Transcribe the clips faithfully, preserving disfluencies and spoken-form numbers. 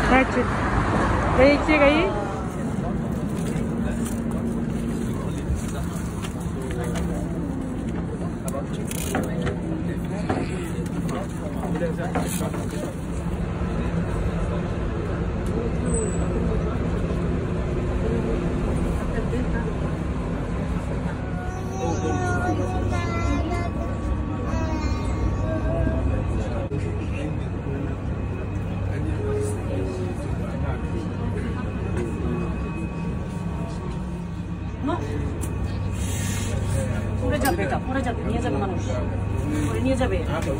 That's it. गई से गई পড়ে যাবে এটা পড়ে যাবে নিয়ে যাবে মানুষ পড়ে নিয়ে যাবে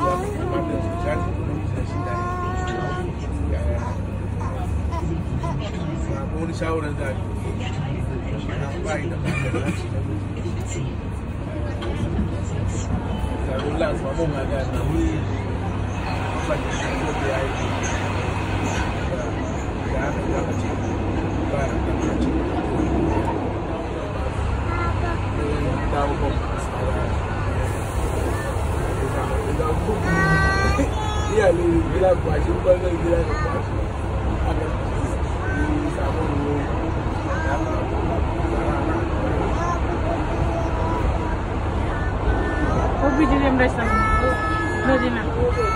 Iya, lu bilang gua jumpa lu bilang gua. वो भी जी हम रेस्ट नो जी ना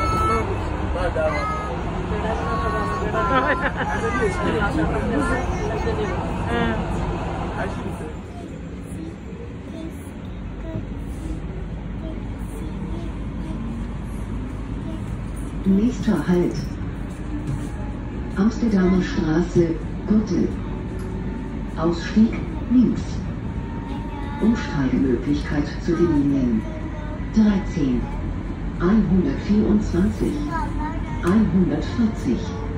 Nächster Halt. Amsterdamer Straße, Gürtel. Ausstieg links. Umsteigemöglichkeit zu den Linien dreizehn, hundertvierundzwanzig, hundertvierzig.